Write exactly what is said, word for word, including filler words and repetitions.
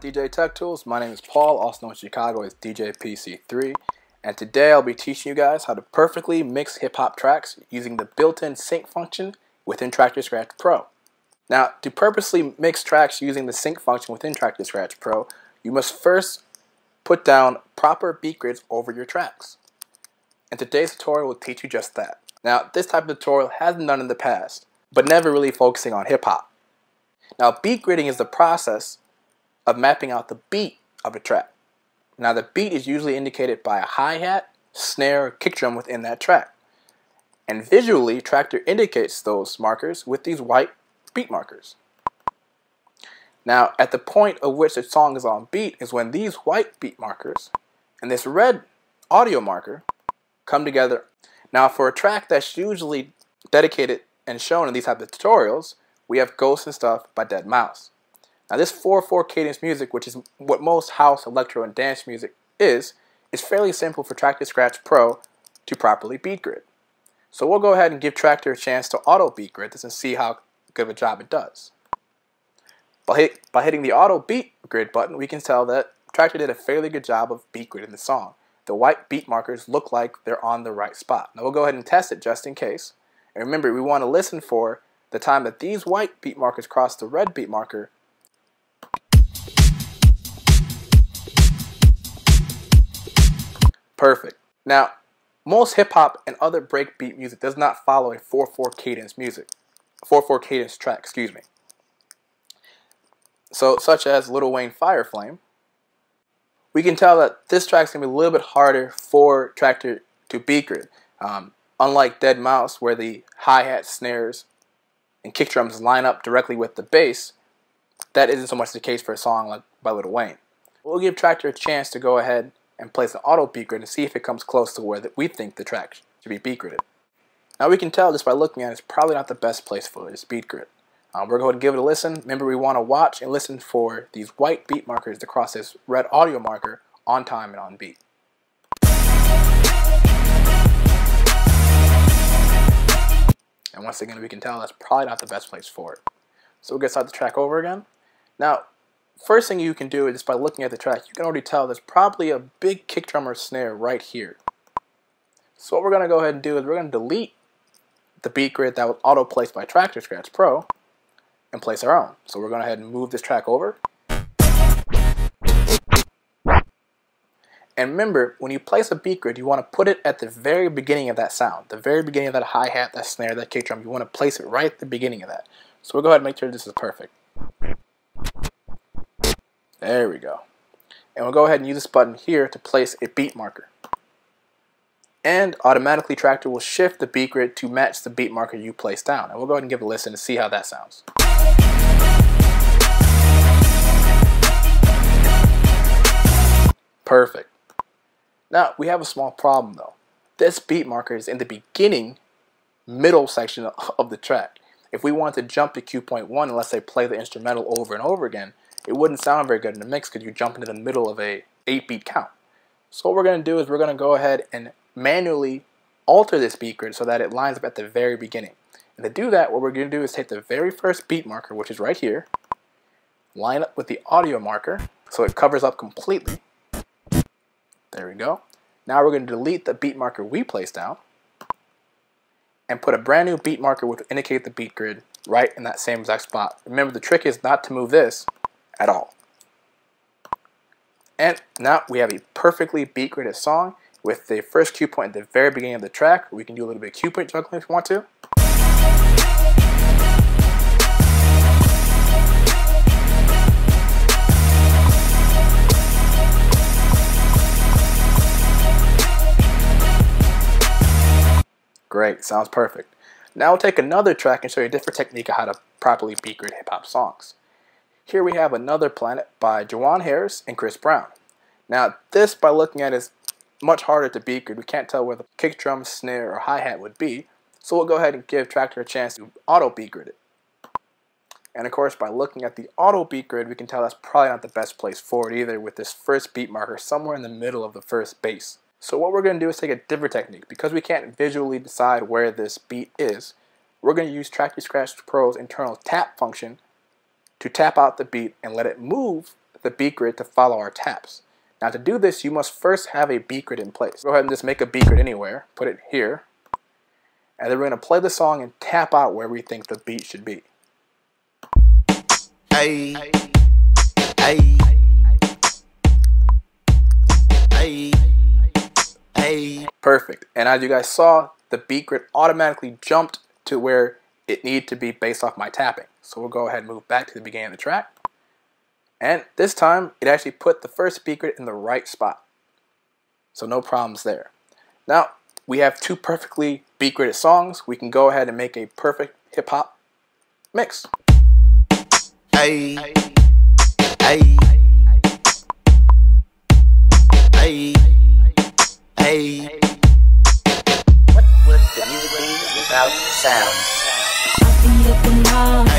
D J Tech Tools. My name is Paul, also known in Chicago as D J P C three, and today I'll be teaching you guys how to perfectly mix hip-hop tracks using the built-in sync function within Traktor Scratch Pro. Now, to purposely mix tracks using the sync function within Traktor Scratch Pro, you must first put down proper beat grids over your tracks. And today's tutorial will teach you just that. Now, this type of tutorial has been done in the past, but never really focusing on hip-hop. Now, beat gridding is the process of mapping out the beat of a track. Now, the beat is usually indicated by a hi-hat, snare, or kick drum within that track. And visually, Traktor indicates those markers with these white beat markers. Now, at the point of which the song is on beat is when these white beat markers and this red audio marker come together. Now, for a track that's usually dedicated and shown in these types of tutorials, we have Ghost and Stuff by deadmau five. Now, this four four cadence music, which is what most house, electro, and dance music is, is fairly simple for Traktor Scratch Pro to properly beat grid. So we'll go ahead and give Traktor a chance to auto beat grid this and see how good of a job it does. By, hit, by hitting the auto beat grid button, we can tell that Traktor did a fairly good job of beat grid in the song. The white beat markers look like they're on the right spot. Now we'll go ahead and test it just in case. And remember, we want to listen for the time that these white beat markers cross the red beat marker. Perfect. Now, most hip-hop and other breakbeat music does not follow a four four cadence music. four four cadence track, excuse me. So, such as Lil Wayne Fire Flame, we can tell that this track is going to be a little bit harder for Traktor to beat grid. Um, unlike deadmau five, where the hi-hat, snares, and kick drums line up directly with the bass, that isn't so much the case for a song like by Lil Wayne. We'll give Traktor a chance to go ahead and place an auto beat grid and see if it comes close to where that we think the track should be beat gridded. Now we can tell just by looking at it, it's probably not the best place for this beat grid. Um, we're going to give it a listen. Remember, we want to watch and listen for these white beat markers to cross this red audio marker on time and on beat. And once again, we can tell that's probably not the best place for it. So we'll get start the track over again. Now, first thing you can do is just by looking at the track, you can already tell there's probably a big kick drum or snare right here. So what we're going to go ahead and do is we're going to delete the beat grid that was auto-placed by Traktor Scratch Pro and place our own. So we're going to go ahead and move this track over. And remember, when you place a beat grid, you want to put it at the very beginning of that sound, the very beginning of that hi-hat, that snare, that kick drum. You want to place it right at the beginning of that. So we'll go ahead and make sure this is perfect. There we go. And we'll go ahead and use this button here to place a beat marker. And automatically Traktor will shift the beat grid to match the beat marker you placed down. And we'll go ahead and give it a listen to see how that sounds. Perfect. Now, we have a small problem though. This beat marker is in the beginning, middle section of the track. If we want to jump to cue point one and let's say play the instrumental over and over again, it wouldn't sound very good in the mix because you jump into the middle of a eight beat count. So what we're going to do is we're going to go ahead and manually alter this beat grid so that it lines up at the very beginning. And to do that, what we're going to do is take the very first beat marker, which is right here, line up with the audio marker so it covers up completely. There we go. Now we're going to delete the beat marker we placed down and put a brand new beat marker which will indicate the beat grid right in that same exact spot. Remember, the trick is not to move this at all. And now we have a perfectly beat gridded song with the first cue point at the very beginning of the track. We can do a little bit of cue point juggling if you want to. Great, sounds perfect. Now we'll take another track and show you a different technique of how to properly beat grid hip hop songs. Here we have Another Planet by Juwan Harris and Chris Brown. Now this, by looking at it, is much harder to beat grid. We can't tell where the kick drum, snare, or hi-hat would be. So we'll go ahead and give Traktor a chance to auto beat grid it. And of course, by looking at the auto beat grid, we can tell that's probably not the best place for it either, with this first beat marker somewhere in the middle of the first bass. So what we're going to do is take a different technique. Because we can't visually decide where this beat is, we're going to use Traktor Scratch Pro's internal tap function to tap out the beat and let it move the beat grid to follow our taps. Now to do this, you must first have a beat grid in place. Go ahead and just make a beat grid anywhere, put it here, and then we're going to play the song and tap out where we think the beat should be. Hey, hey, hey, hey. Perfect. And as you guys saw, the beat grid automatically jumped to where it needed to be based off my tapping. So we'll go ahead and move back to the beginning of the track. And this time, it actually put the first beat grid in the right spot. So no problems there. Now, we have two perfectly beat gridded songs. We can go ahead and make a perfect hip hop mix. Hey, hey, hey, hey. What would the music be without sound? Up and up and down,